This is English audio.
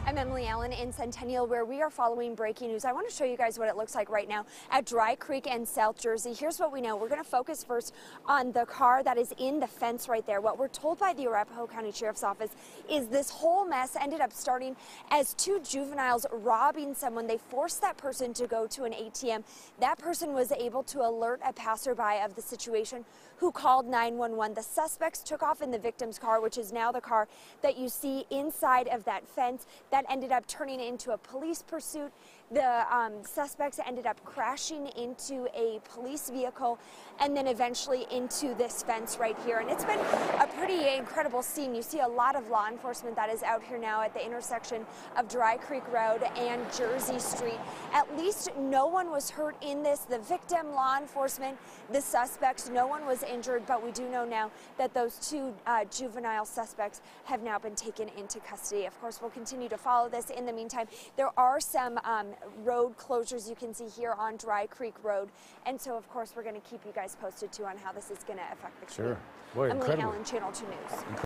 I'm Emily Allen in Centennial, where we are following breaking news. I want to show you guys what it looks like right now at Dry Creek and South Jersey. Here's what we know. We're going to focus first on the car that is in the fence right there. What we're told by the Arapahoe County Sheriff's Office is this whole mess ended up starting as two juveniles robbing someone. They forced that person to go to an ATM. That person was able to alert a passerby of the situation who called 911. The suspects took off in the victim's car, which is now the car that you see inside of that fence. That ended up turning into a police pursuit. The suspects ended up crashing into a police vehicle and then eventually into this fence right here. And it's been a pretty incredible scene. You see a lot of law enforcement that is out here now at the intersection of Dry Creek Road and Jersey Street. At least no one was hurt in this. The victim, law enforcement, the suspects, no one was injured, but we do know now that those two juvenile suspects have now been taken into custody. Of course, we'll continue to follow this. In the meantime, there are some road closures you can see here on Dry Creek Road, and so of course we're going to keep you guys posted too on how this is going to affect the community. Sure. Boy, Emily incredible. Allen, Channel 2 News.